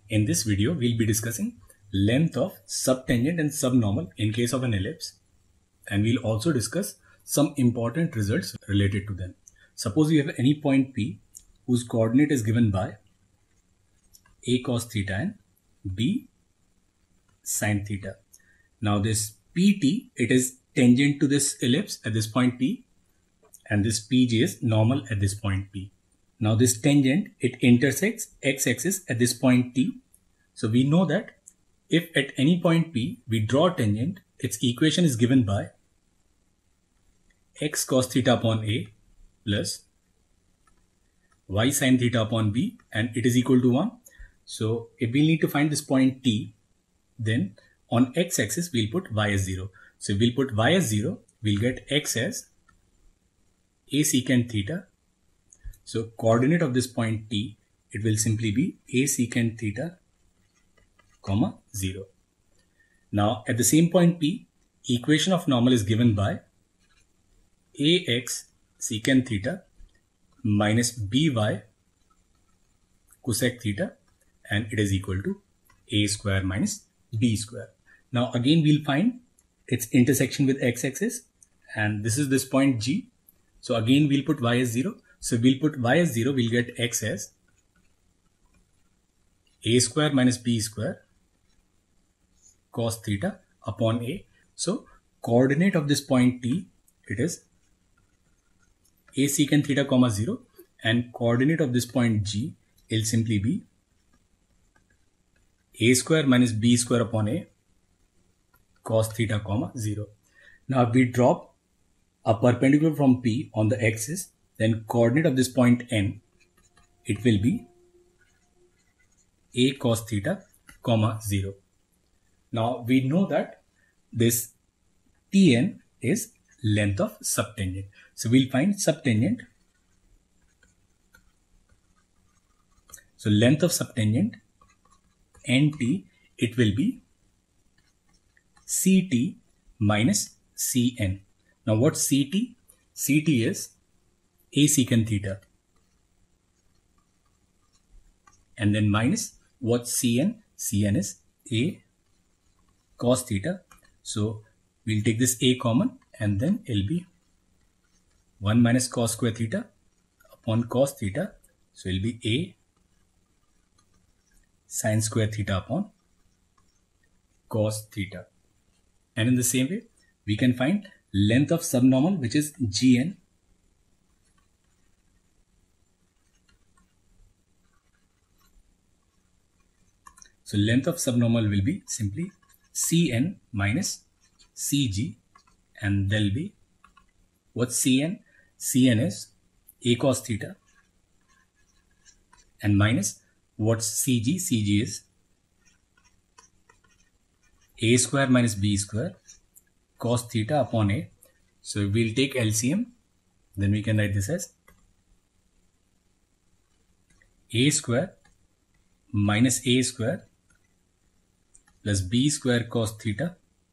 In this video, we'll be discussing length of subtangent and subnormal in case of an ellipse, and we'll also discuss some important results related to them. Suppose you have any point P whose coordinate is given by a cos theta and b sin theta. Now this PT, it is tangent to this ellipse at this point P, and this PG is normal at this point P. Now this tangent, it intersects x-axis at this point T. So we know that if at any point P we draw a tangent, its equation is given by x cos theta upon A plus y sin theta upon B, and it is equal to 1. So if we need to find this point T, then on x-axis we'll put y as 0. So if we'll put y as 0, we'll get x as a secant theta. So coordinate of this point T, it will simply be a secant theta, comma 0. Now at the same point P, equation of normal is given by ax secant theta minus by cosec theta, and it is equal to a square minus b square. Now again we'll find its intersection with x-axis, and this is this point G. So again we'll put y as 0. So we'll put y as 0, we'll get x as a square minus b square cos theta upon a. So coordinate of this point T, it is a secant theta comma 0, and coordinate of this point G will simply be a square minus b square upon a cos theta comma 0. Now if we drop a perpendicular from P on the axis, then coordinate of this point N, it will be a cos theta comma 0. Now we know that this Tn is length of subtangent. So we'll find subtangent. So length of subtangent Nt, it will be Ct minus Cn. Now what's Ct? Ct is a secant theta, and then minus what's Cn? Cn is a cos theta. So we'll take this a common, and then it'll be 1 minus cos square theta upon cos theta. So it'll be a sin square theta upon cos theta. And in the same way, we can find length of subnormal, which is Gn. So length of subnormal will be simply Cn minus Cg, and there'll be what's Cn? Cn is a cos theta, and minus what's Cg? Cg is a square minus b square cos theta upon a. So we'll take LCM, then we can write this as a square minus a square plus b square cos theta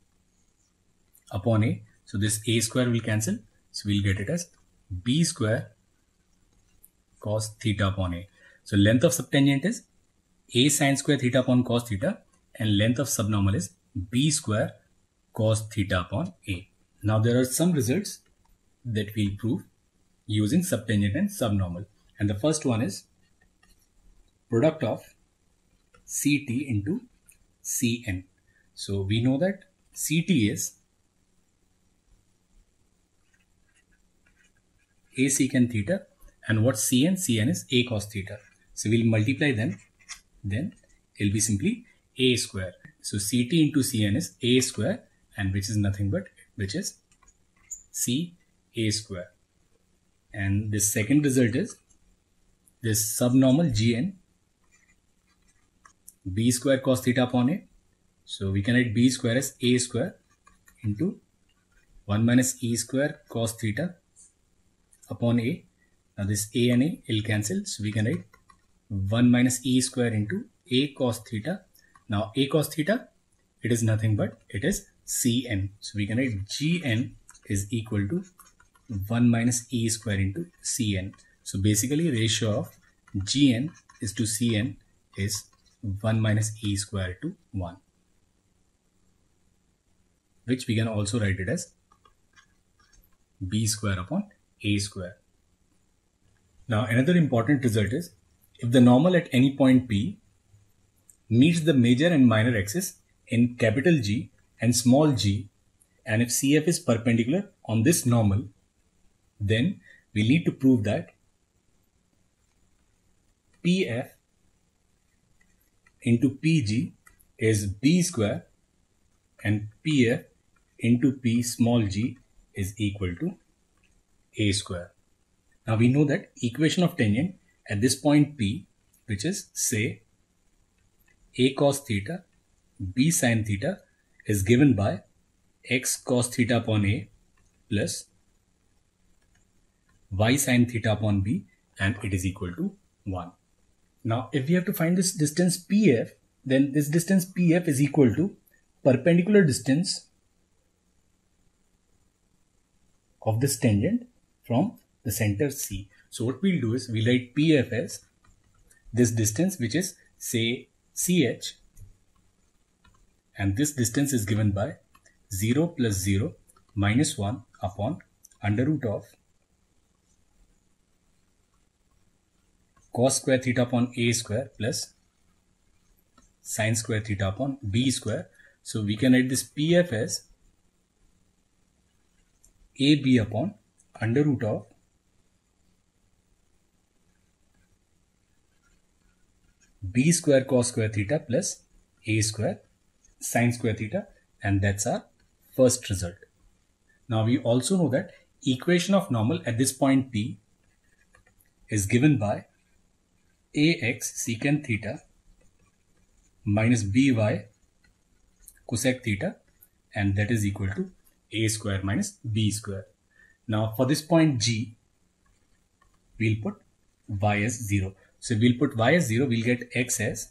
upon a. So this a square will cancel, so we'll get it as b square cos theta upon a. So length of subtangent is a sin square theta upon cos theta, and length of subnormal is b square cos theta upon a. Now there are some results that we'll prove using subtangent and subnormal, and the first one is product of Ct into Cn. So we know that Ct is a secant theta, and what's Cn? Cn is a cos theta. So we'll multiply them, then it'll be simply a square. So Ct into Cn is a square, and which is nothing but which is c a square. And this second result is this subnormal Gn, b square cos theta upon a. So we can write b square as a square into 1 minus e square cos theta upon a. Now this a and a will cancel, so we can write 1 minus e square into a cos theta. Now a cos theta, it is nothing but it is Cn. So we can write Gn is equal to 1 minus e square into Cn. So basically ratio of Gn is to Cn is 1 minus a square to 1, which we can also write it as b square upon a square. Now another important result is if the normal at any point P meets the major and minor axis in capital G and small g, and if CF is perpendicular on this normal, then we need to prove that PF into PG is B square and PF into P small g is equal to A square. Now we know that equation of tangent at this point P, which is say A cos theta B sin theta, is given by x cos theta upon A plus y sin theta upon B, and it is equal to 1. Now if we have to find this distance PF, then this distance PF is equal to perpendicular distance of this tangent from the center C. So what we'll do is we'll write PF as this distance, which is say CH, and this distance is given by 0 plus 0 minus 1 upon under root of cos square theta upon A square plus sin square theta upon B square. So we can write this PF as AB upon under root of B square cos square theta plus A square sin square theta, and that's our first result. Now we also know that equation of normal at this point P is given by AX secant theta minus BY cosec theta, and that is equal to A square minus B square. Now for this point G, we'll put y as 0. So we'll put y as 0, we'll get x as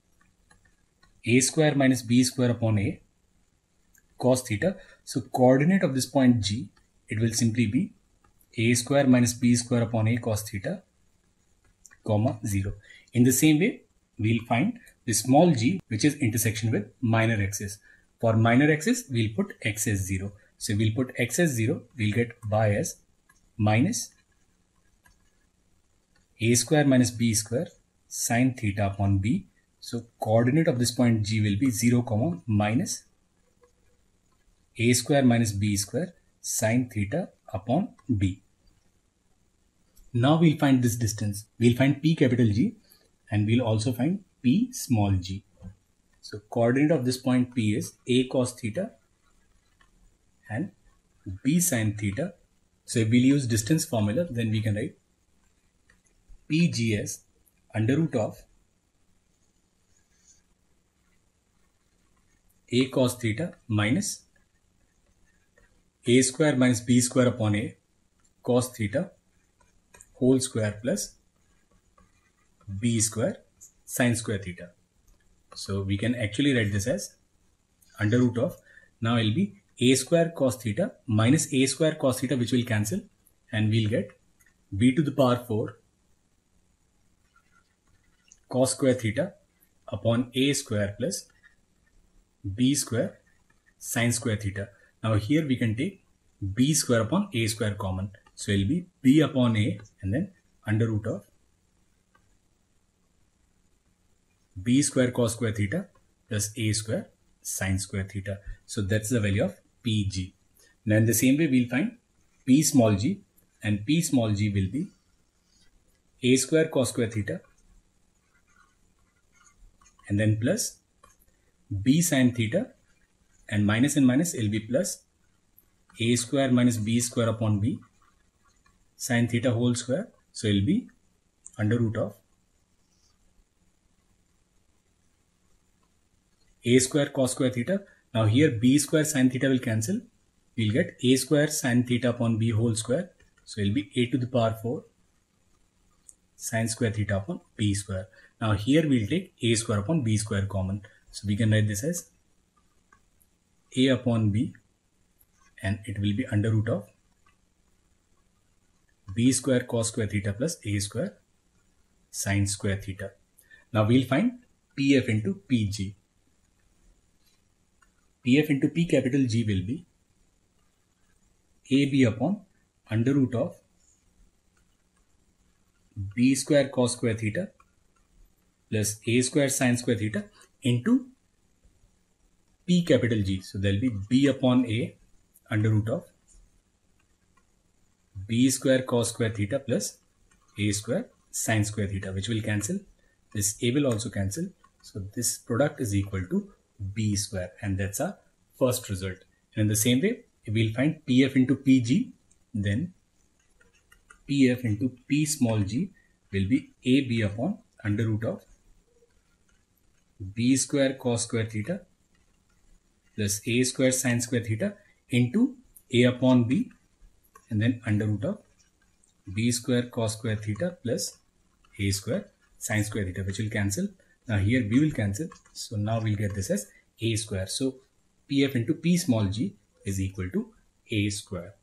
A square minus B square upon A cos theta. So coordinate of this point G, it will simply be A square minus B square upon A cos theta, comma 0. In the same way, we'll find the small g, which is intersection with minor axis. For minor axis, we'll put x as 0. So we'll put x as 0, we'll get y as minus A square minus B square sin theta upon B. So coordinate of this point G will be 0, comma minus A square minus B square sin theta upon B. Now we'll find this distance. We'll find P capital G and we'll also find P small g. So coordinate of this point P is A cos theta and B sin theta. So if we'll use distance formula, then we can write PG as under root of A cos theta minus A square minus B square upon A cos theta whole square plus B square sin square theta. So we can actually write this as under root of, now it will be A square cos theta minus A square cos theta, which will cancel, and we'll get B to the power 4 cos square theta upon A square plus B square sin square theta. Now here we can take B square upon A square common. So it will be B upon A and then under root of B square cos square theta plus A square sin square theta. So that's the value of PG. Now in the same way we'll find P small g, and P small g will be A square cos square theta and then plus B sin theta, and minus and minus will be plus A square minus B square upon B sin theta whole square. So it will be under root of A square cos square theta. Now here B square sin theta will cancel. We'll get A square sin theta upon B whole square. So it will be A to the power 4 sin square theta upon B square. Now here we'll take A square upon B square common. So we can write this as A upon B, and it will be under root of B square cos square theta plus A square sin square theta. Now we'll find PF into PG. PF into P capital G will be AB upon under root of B square cos square theta plus A square sin square theta into P capital G. So there will be B upon A under root of B square cos square theta plus A square sin square theta, which will cancel. This A will also cancel. So this product is equal to B square, and that's our first result. And in the same way, we'll find PF into PG, then PF into P small g will be AB upon under root of B square cos square theta plus A square sin square theta into A upon B, and then under root of B square cos square theta plus A square sin square theta, which will cancel. Now here B will cancel. So now we'll get this as A square. So PF into P small g is equal to A square.